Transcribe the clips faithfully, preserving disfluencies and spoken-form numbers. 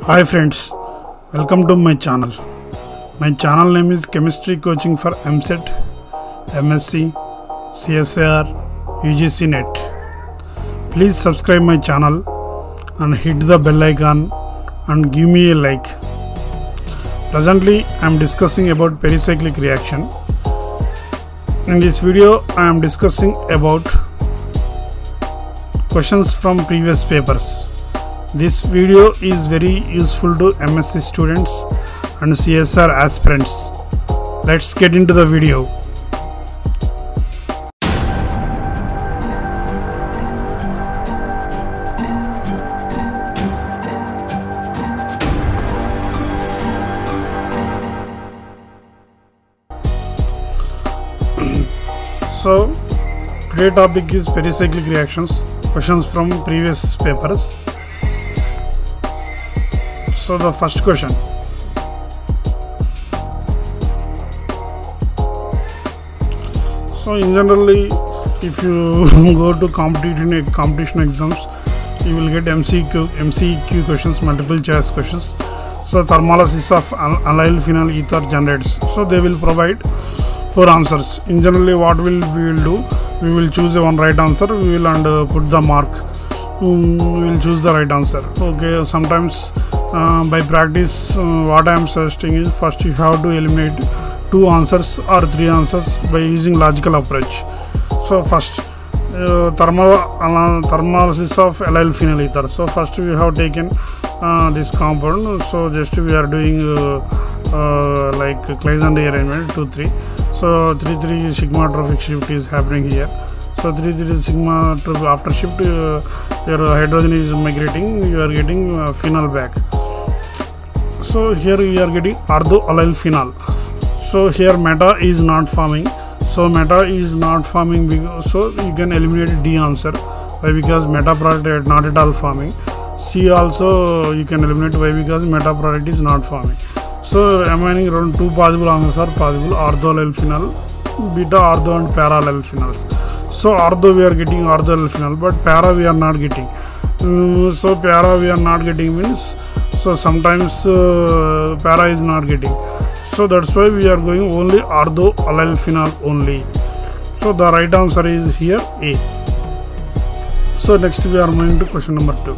Hi friends, welcome to my channel. My channel name is Chemistry Coaching for M C E T, M S c, C S I R, U G C net. Please subscribe my channel and hit the bell icon and give me a like. Presently I am discussing about pericyclic reaction. In this video I am discussing about questions from previous papers. This video is very useful to M S c students and C S I R aspirants. Let's get into the video. So today's topic is pericyclic reactions, questions from previous papers. So the first question. So in generally, if you go to competition competition exams, you will get M C Q M C Q questions, multiple choice questions. So thermolysis of allyl phenyl ether generates. So they will provide four answers. In generally, what will we will do? We will choose one right answer. We will and uh, put the mark. Um, we will choose the right answer. Okay. Sometimes uh, by practice, uh, what I am suggesting is first you have to eliminate two answers or three answers by using logical approach. So first, uh, thermal uh, thermolysis of allyl phenyl ether. So first we have taken uh, this compound. So just we are doing uh, uh, like Claisen rearrangement two three. So three three sigmatropic shift is happening here. So three three sigma after shift, uh, your hydrogen is migrating. You are getting uh, phenol back. So here you are getting ortho allyl phenol. So here meta is not forming. So meta is not forming. So you can eliminate D answer. Why? Because meta product not at all forming. C also you can eliminate. Why? Because meta product is not forming. So remaining around two possible answers are possible: ortho allyl phenol, beta ortho and para allyl phenols. So ortho we are getting ortho allyl phenol, but para we are not getting. Um, so para we are not getting means, so sometimes uh, para is not getting. So that's why we are going only ortho allyl phenol only. So the right answer is here A. So next we are moving to question number two.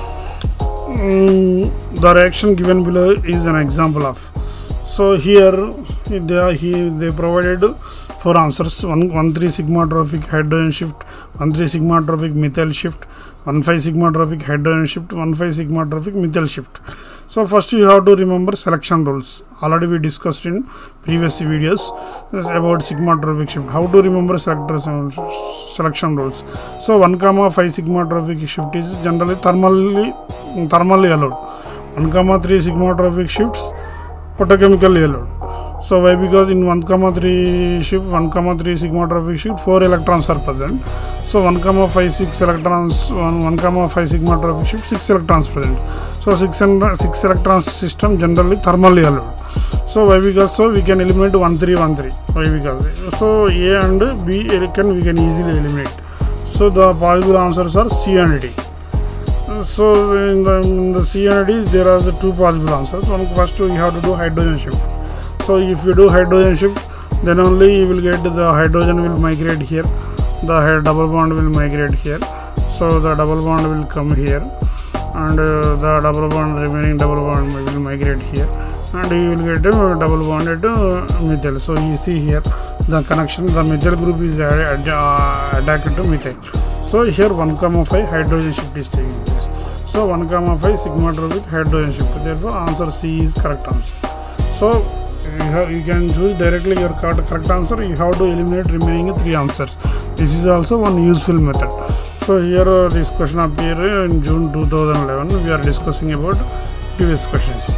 Um, the reaction given below is an example of. So here they are, he they provided four answers: one one three sigmatropic hydrogen shift, one three sigmatropic methyl shift, one five sigmatropic hydrogen shift, one five sigmatropic methyl shift. So first you have to remember selection rules. Already we discussed in previous videos about sigmatropic shift. How to remember selection rules? So one comma five sigmatropic shift is generally thermally thermally allowed. one comma three sigmatropic shifts photochemically allowed. So why? Because in one comma three shift, one comma three sigmatropic shift, four electrons are present. So one comma five six electrons, one one comma five sigmatropic shift, six electrons present. So six and six electrons system generally thermally allowed. So why? Because so we can eliminate one three one three. Why? Because so A and B can we can easily eliminate. So the possible answers are C and D. So in the, in the C and D there are the two possible answers. One first you have to do hydrogen shift. So if you do hydrogen shift, then only you will get the hydrogen will migrate here, the double bond will migrate here. So the double bond will come here, and uh, the double bond remaining double bond will migrate here, and you will get a double bonded uh, methyl. So you see here the connection, the methyl group is ad ad attached to methyl. So here one comma five hydrogen shift is taking place. So one comma five sigmatropic hydrogen shift. Therefore answer C is correct answer. So You, have, you can choose directly your correct answer. You have to eliminate remaining three answers. This is also one useful method. So here uh, this question appeared in June two thousand eleven. We are discussing about previous questions.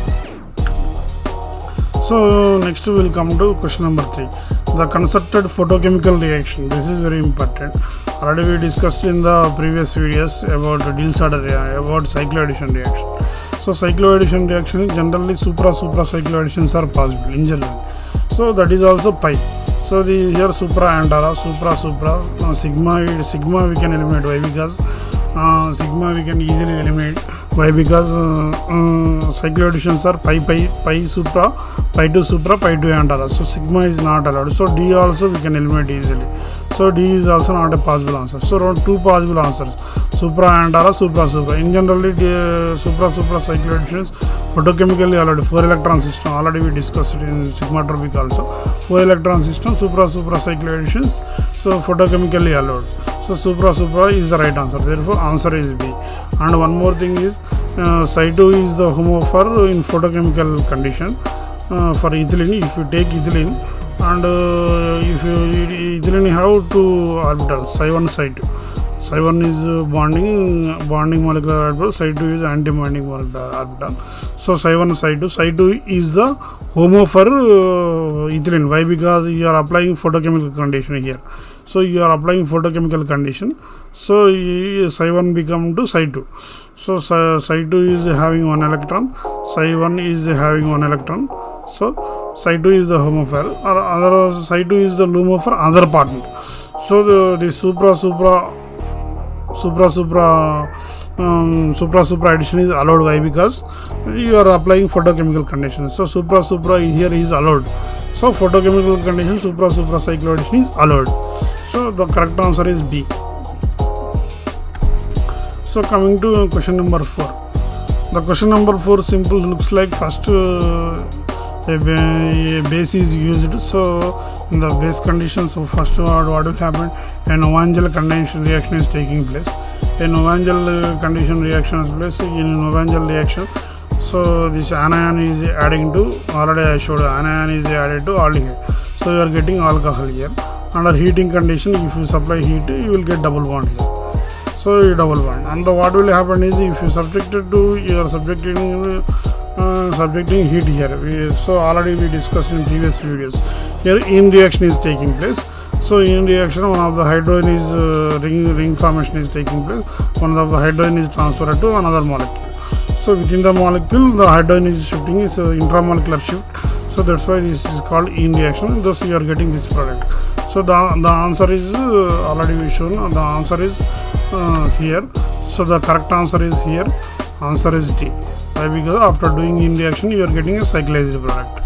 So next we will come to question number three. The constructed photochemical reaction. This is very important. Already we discussed in the previous videos about Diels-Alder reaction, about cycloaddition reaction. So cycloaddition reaction generally supra supra cycloadditions are possible in general. So that is also pi. So the here supra and ara, supra supra uh, sigma sigma we can eliminate. Why? Because uh, sigma we can easily eliminate Why? Because uh, uh, cycloadditions are pi pi pi supra, pi two supra, pi two antara. So sigma is not allowed. So D also we can eliminate easily. So D is also not a possible answer. So around two possible answers: supra antara, supra supra. In generally, uh, supra supra cycloadditions photochemically allowed. Four electron system already we discussed it in sigmatropic also. Four electron system, supra supra cycloadditions. So photochemically allowed. So supra supra is the right answer. Therefore answer is B. And one more thing is uh, psi two is the homophore in photochemical condition. Uh, for ethylene, if you take ethylene and uh, if you ethylene have two orbitals, psi one, psi two. Psi one is uh, bonding bonding molecular orbital, psi two is anti-bonding molecular orbital. So psi one, psi two, psi two is the homo for uh, ethylene. Why? Because you are applying photochemical condition here. So you are applying photochemical condition. So uh, psi one become to psi two. So psi two is having one electron, psi one is having one electron. So psi two is the homophore, or other psi two is the LUMO for other partner. So the, the supra supra supra supra um, supra supra addition is allowed. Why? Because you are applying photochemical conditions. So supra supra here is allowed. So photochemical condition supra supra cycloaddition is allowed. So the correct answer is B. So coming to question number four. The question number four simple looks like first uh, a, a base is used. So in the base conditions, so first what, what will happen? An Novangel condition reaction is taking place. A Novangel condition reaction is place in Novangel reaction. So this anion is adding to, already I showed anion is added to aldehyde. So you are getting alcohol here. Under heating condition, if you supply heat, you will get double bond here. So you double bond. And the, what will happen is if you subject it to, you are subjecting uh, subjecting heat here. We, so already we discussed in previous videos. Here in reaction is taking place. So in reaction, one of the hydrogen is uh, ring ring formation is taking place. One of the hydrogen is transferred to another molecule. So within the molecule, the hydrogen is shifting is uh, intramolecular shift. So that's why this is called in reaction. Thus you are getting this product. So the the answer is uh, already we shown. The answer is uh, here. So the correct answer is here. Answer is D. Why? Because after doing in reaction, you are getting a cyclized product.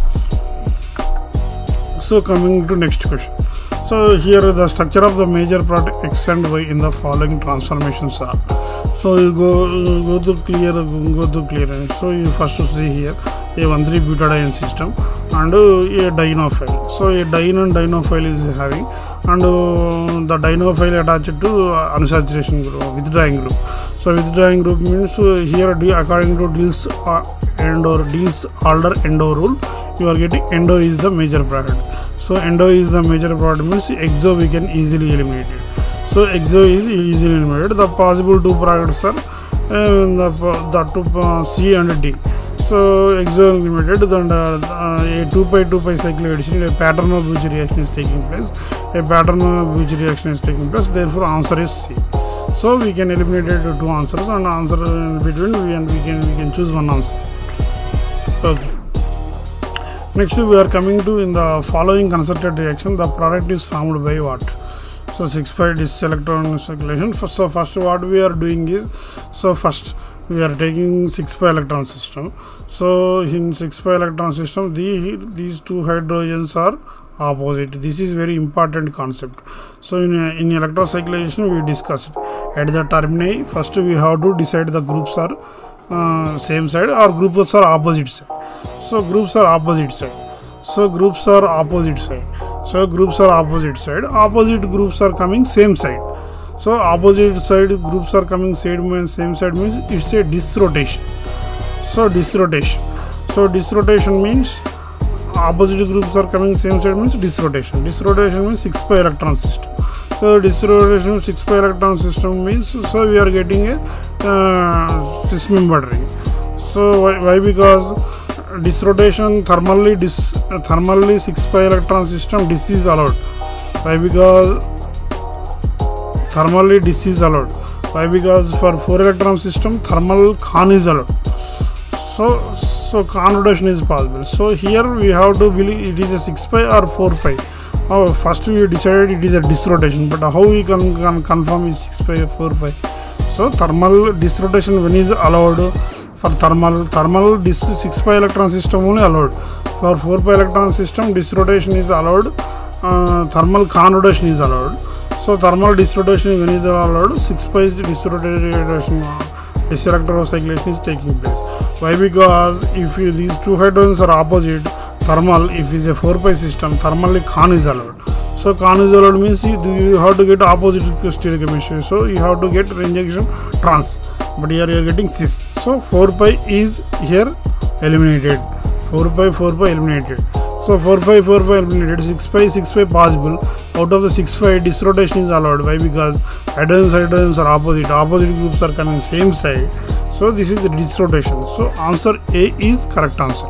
So coming to next question. So here the structure of the major product X and Y in the following transformations are. So you go you go to clear go to clear. So you first to see here a one three butadiene system and a dienophile. So a diene and dienophile is having, and uh, the dienophile attached to uh, unsaturation group, withdrawing group. So withdrawing group means uh, here according to Diels uh, Endo Diels Alder Endo rule, you are getting endo is the major product. So endo is the major product means exo we can easily eliminate it. So exo is easily eliminated. The possible two products are uh, the, the two uh, C and D. So exo eliminated, then uh, uh, a two pi two pi cycloaddition, a pattern of Buch reaction is taking place. A pattern of Buch reaction is taking place. Therefore answer is C. So we can eliminate it two answers, and answer in between we and we can we can choose one answer. Okay. Next we are coming to in the following concerted reaction, the product is formed by what? So six pi dis electron circulation. So first what we are doing is, so first we are taking six pi electron system. So in six pi electron system, the, these two hydrogens are opposite. This is very important concept. So in, in electrocyclization we discussed at the termini, first we have to decide the groups are uh, same side or groups are opposite side. So groups are opposite side. So groups are opposite side. So groups are opposite side. Opposite groups are coming same side. So opposite side groups are coming same means same side means it's a disrotation. So disrotation. So disrotation means opposite groups are coming same side means disrotation. Disrotation means six pi electron system. So disrotation six pi electron system means, so we are getting a uh, cis-membered ring. So why, why? Because disrotation thermally dis uh, thermally six pi electron system dis is allowed. Why? Because thermally dis is allowed. Why? Because for four electron system thermal con is allowed. So so con rotation is possible. So here we have to believe it is a six pi or four pi. Oh, first we decided it is a disrotation, but how we can, can confirm is six pi or four pi. So thermal disrotation when is allowed? For thermal, thermal dis six pi electron system only allowed. For four pi electron system, disrotation is allowed. Uh, thermal conrotation is allowed. So thermal disrotation when is allowed? six pi disrotation, diselectrocyclation is taking place. Why? Because if you, these two hydrogens are opposite, thermal, if it is a four pi system, thermally con is allowed. So con is allowed means you, you have to get opposite stereochemistry. So you have to get rejection trans. But here you are getting cis. So four pi is here eliminated. four pi, four pi eliminated. So four pi, four pi eliminated. six pi, six pi possible. Out of the six pi, disrotation is allowed. Why? Because hydrogens, hydrogens are opposite. Opposite groups are coming same side. So this is the disrotation. So answer A is correct answer.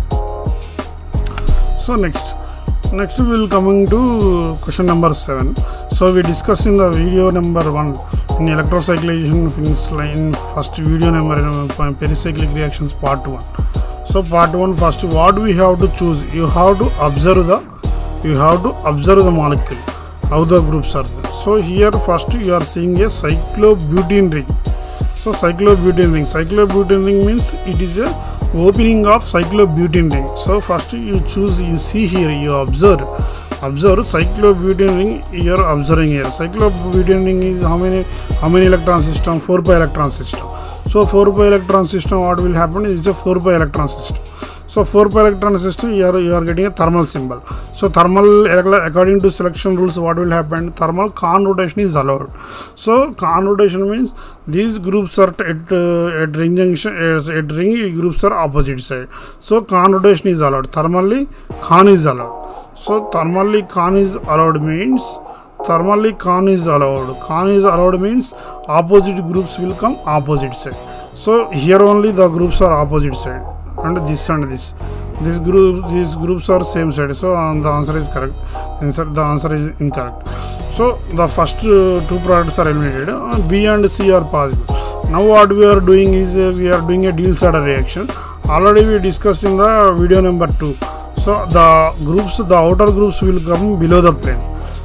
So next. Next we will coming to question number seven. So we discussed in the video number one in electrocyclation finish line, first video number in pericyclic reactions part one. So part one, first what we have to choose, you have to observe the you have to observe the molecule, how the groups are there. So here first you are seeing a cyclobutene ring. So cyclobutene ring, cyclobutene ring means it is a opening of cyclobutene ring. So first you choose, you see here, you observe observe cyclobutene ring, you are observing here. Cyclobutene ring is how many how many electron system? four pi electron system. So four pi electron system, what will happen is a four pi electron system. So four pi electron system, you are, you are getting a thermal symbol. So thermal, according to selection rules, what will happen? Thermal conrotation is allowed. So conrotation means these groups are at, uh, at ring junction, at ring groups are opposite side. So conrotation is allowed. Thermally con is allowed. So thermally con is allowed means thermally con is allowed. Con is allowed means opposite groups will come opposite side. So here only the groups are opposite side. And this and this, this group, these groups are same side. So um, the answer is correct. Answer, the answer is incorrect. So the first uh, two products are eliminated. Uh, B and C are possible. Now what we are doing is uh, we are doing a Diels-Alder reaction. Already we discussed in the video number two. So the groups, the outer groups will come below the plane.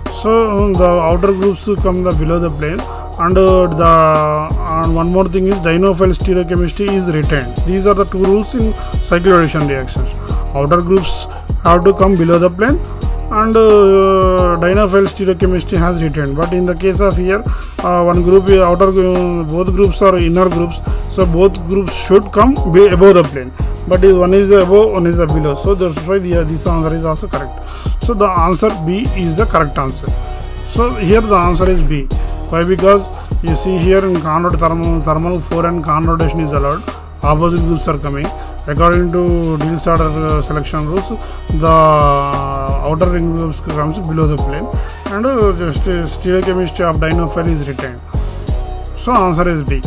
So um, the outer groups come the below the plane. And uh, the and one more thing is dienophile stereochemistry is retained. These are the two rules in cycloaddition reactions. Outer groups have to come below the plane, and uh, dienophile stereochemistry has retained. But in the case of here, uh, one group is outer, uh, both groups are inner groups. So both groups should come be above the plane. But one is above, one is below. So that's why the, this answer is also correct. So the answer B is the correct answer. So here the answer is B. Why? Because you see here in conrod thermal, thermal four and conrotation is allowed. Opposite groups are coming. According to Diels-Alder uh, selection rules, the outer ring groups comes below the plane, and uh, just uh, stereochemistry of dienophile is retained. So answer is B.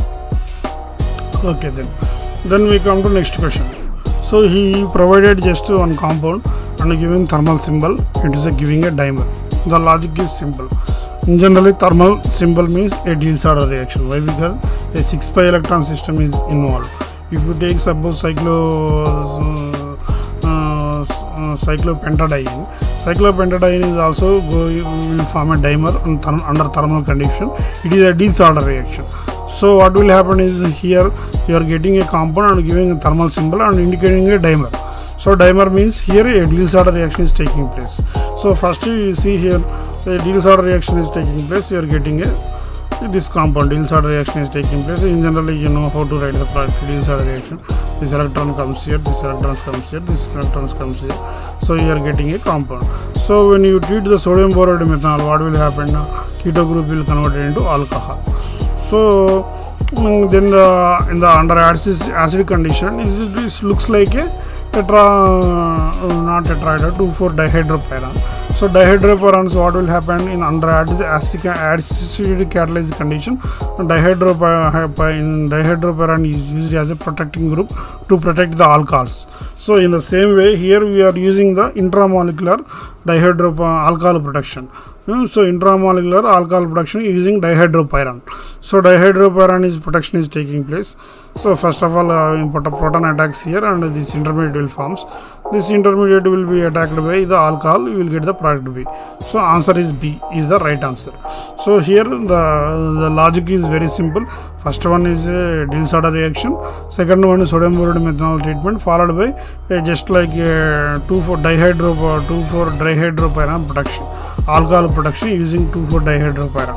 Okay, then then we come to next question. So he provided just one compound and given thermal symbol. It is a giving a dimer. The logic is simple. Generally, thermal symbol means a Diels-Alder reaction. Why? Because a six pi electron system is involved. If you take suppose cyclo uh, uh, uh, cyclopentadiene, cyclopentadiene is also go, will form a dimer on therm, under thermal condition. It is a Diels-Alder reaction. So what will happen is here you are getting a compound and giving a thermal symbol and indicating a dimer. So dimer means here a Diels-Alder reaction is taking place. So first you see here a Diels-Alder reaction is taking place. You are getting a this compound Diels-Alder reaction is taking place. In generally, you know how to write the product Diels-Alder reaction. This electron comes here, this electron comes here, this electron comes here. So you are getting a compound. So when you treat the sodium borate methanol, what will happen? Keto group will convert it into alcohol. So then the in the under acid acid condition, is it looks like a tetra, uh, not tetrahedral, two four dihydropyran. So dihydropyrans, what will happen in under acidic acid catalyzed condition? Dihydropyran dihydropyran is used as a protecting group to protect the alcohols. So in the same way, here we are using the intramolecular dihydropyran alcohol protection. Uh, so intramolecular alcohol production using dihydropyran. So dihydropyran is production is taking place. So first of all, uh, put a proton attacks here, and this intermediate will forms. This intermediate will be attacked by the alcohol. You will get the product B. So answer is B is the right answer. So here the the logic is very simple. First one is a Diels-Alder reaction. Second one is sodium borate methanol treatment, followed by uh, just like uh, two four dihydro two four dihydropyran production, alcohol production using two four dihydropyran.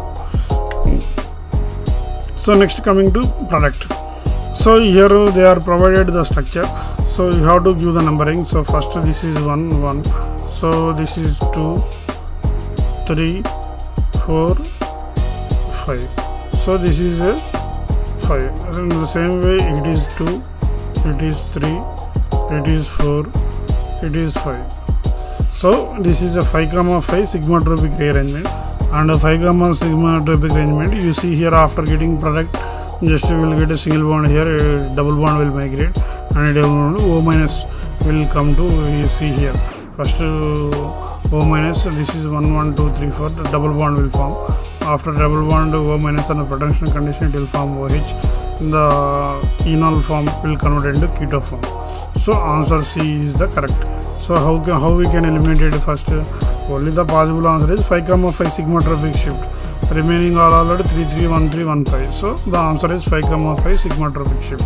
So next coming to product. So here they are provided the structure. So you have to give the numbering. So first this is one one. So this is two, three, four, five. So this is a five. In the same way it is two, it is three, it is four, it is five. So this is a five comma five sigmatropic rearrangement, and a five comma sigmatropic arrangement. You see here after getting product, just you will get a single bond here, a double bond will migrate, and O minus will come to, you see here first uh, O minus, this is one one two three four, the double bond will form. After double bond O minus and the protection condition, it will form O H. The enol form will convert into keto form. So answer C is the correct. So how can, how we can eliminate it? First, uh, only the possible answer is five comma five sigmatropic shift. Remaining all are three three one three one five. So the answer is five comma five sigmatropic shift.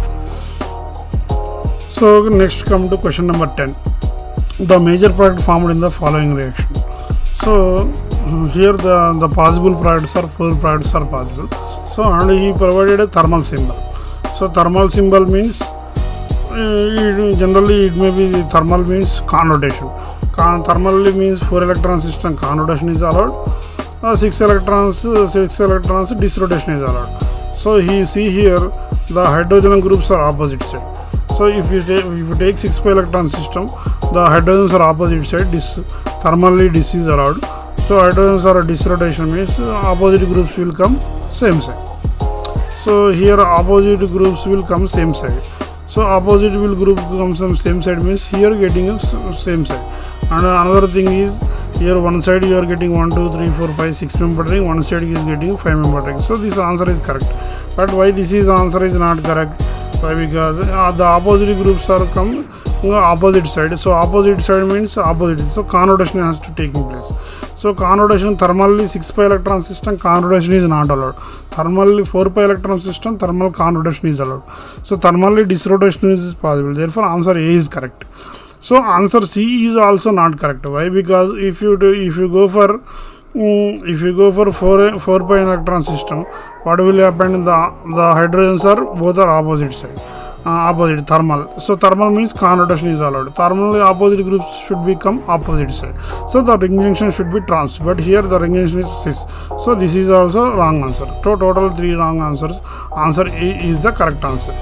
So next come to question number ten. The major product formed in the following reaction. So here the, the possible products are four products are possible. So and he provided a thermal symbol. So thermal symbol means uh, it, generally it may be thermal means connotation. Con thermally means four electron system connotation is allowed. Uh, six electrons, uh, six electrons disrotation is allowed. So he see here the hydrogen groups are opposite side. So if you take if you take six pi electron system, the hydrogens are opposite side. This thermally this is allowed. So hydrogens are disrotation means uh, opposite groups will come same side. So here opposite groups will come same side. So opposite will group comes from same side means here getting a same side. And another thing is here one side you are getting one, two, three, four, five, six member ring, one side is getting five member ring. So this answer is correct. But why this is answer is not correct? Why? Because uh, the opposite groups are come uh, opposite side. So opposite side means opposite. So connotation has to take place. So connotation thermally six pi electron system connotation is not allowed. Thermally four pi electron system thermal connotation is allowed. So thermally disrotation is possible. Therefore answer A is correct. So answer C is also not correct. Why? Because if you do, if you go for um, if you go for four four pi electron system, what will happen? The the hydrogens are both are opposite side, uh, opposite thermal. So thermal means connotation is allowed. Thermally opposite groups should become opposite side. So the ring junction should be trans. But here the ring junction is cis. So this is also wrong answer. So total three wrong answers. Answer A is the correct answer.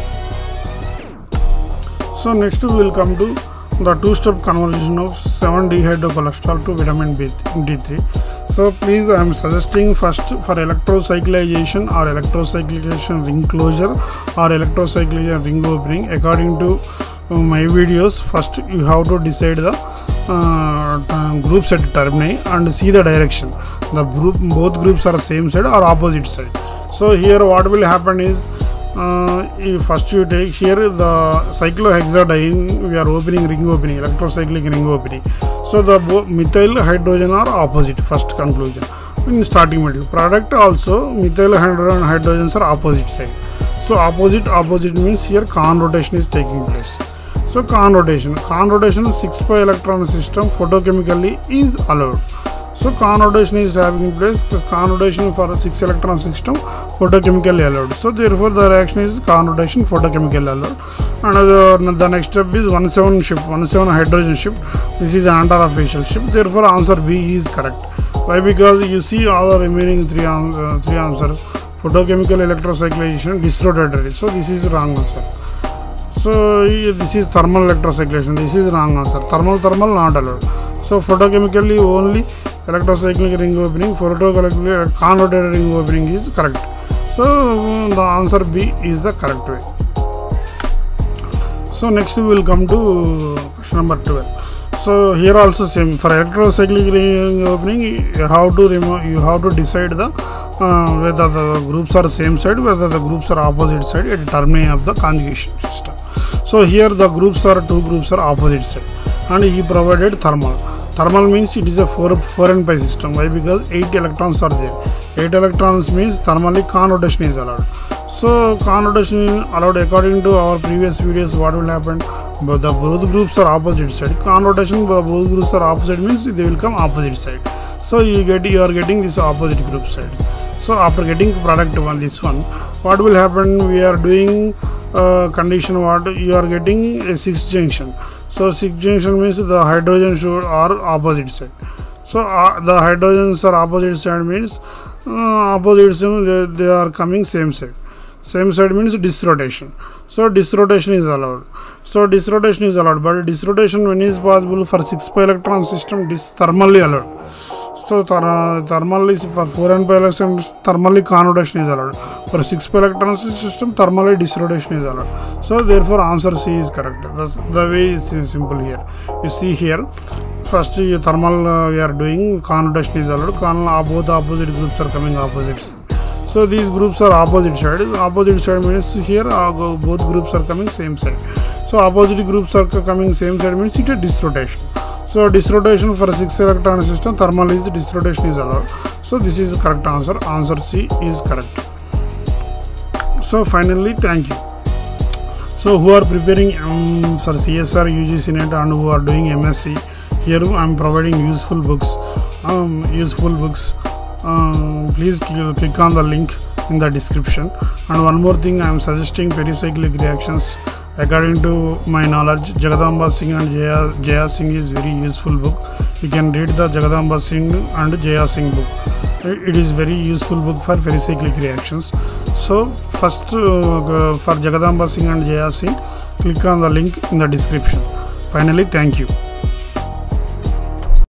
So next we will come to the two-step conversion of seven dihydrocholesterol to vitamin B D three. So please, I am suggesting first for electrocyclization or electrocyclization ring closure or electrocyclization ring opening. According to uh, my videos, first you have to decide the uh, groups at termini and see the direction. The group, both groups are same side or opposite side. So here what will happen is, Uh, first you take here the cyclohexadiene, we are opening ring opening, electrocyclic ring opening. So the methyl hydrogen are opposite, first conclusion in starting material. Product also methyl hydrogen hydrogens are opposite side. So opposite opposite means here conrotation is taking place. So conrotation conrotation six pi electron system photochemically is allowed. So conrotation is having place. Conrotation for a six electron system photochemically allowed. So therefore the reaction is conrotation photochemically allowed. Another the next step is one seven shift, one seven hydrogen shift. This is anti-facial shift. Therefore answer B is correct. Why? Because you see all the remaining three uh, three answers. Photochemical electrocyclization disrotatory. So this is wrong answer. So this is thermal electrocyclization. This is wrong answer. Thermal thermal not allowed. So photochemically only electrocyclic ring opening, photochemical conrotated ring opening is correct. So the answer B is the correct way. So next we will come to question number twelve. So here also same for electrocyclic ring opening, you have to remove, you have to decide the uh, whether the groups are same side, whether the groups are opposite side at the terminus of the conjugation system. So here the groups are two groups are opposite side, and he provided thermal. Thermal means it is a four four and pi system. Why? Because eight electrons are there. Eight electrons means thermally conrotation is allowed. So conrotation allowed according to our previous videos. What will happen? But the both groups are opposite side. Conrotation, both groups are opposite means they will come opposite side. So you get you are getting this opposite group side. So after getting product one, this one, what will happen? We are doing uh, condition what you are getting a six junction. So six junction means the hydrogen should are opposite side. So uh, the hydrogens are opposite side means uh, opposite side they, they are coming same side. Same side means disrotation. So disrotation is allowed. So disrotation is allowed, but disrotation when is possible for six pi electron system, this thermally allowed. So ther thermal is for four n pi electron, thermally conrotation is allowed. For six pi electron system, thermally disrotation is allowed. So therefore answer C is correct. That's the way is simple here. You see here, first thermal uh, we are doing, conrotation is allowed. Con both opposite groups are coming opposite side. So these groups are opposite side. Opposite side means here uh, both groups are coming same side. So opposite groups are coming same side means it is disrotation. So disrotation for six electron system, thermal is disrotation is allowed. So this is the correct answer. Answer C is correct. So finally, thank you. So who are preparing um, for C S I R U G C net and who are doing M S c, here I am providing useful books. Um, useful books. Um, please click on the link in the description. And one more thing, I am suggesting pericyclic reactions. According to my knowledge, Jagadamba Singh and Jaya, Jaya Singh is very useful book. You can read the Jagadamba Singh and Jaya Singh book. It is very useful book for pericyclic reactions. So first uh, for Jagadamba Singh and Jaya Singh, click on the link in the description. Finally, thank you.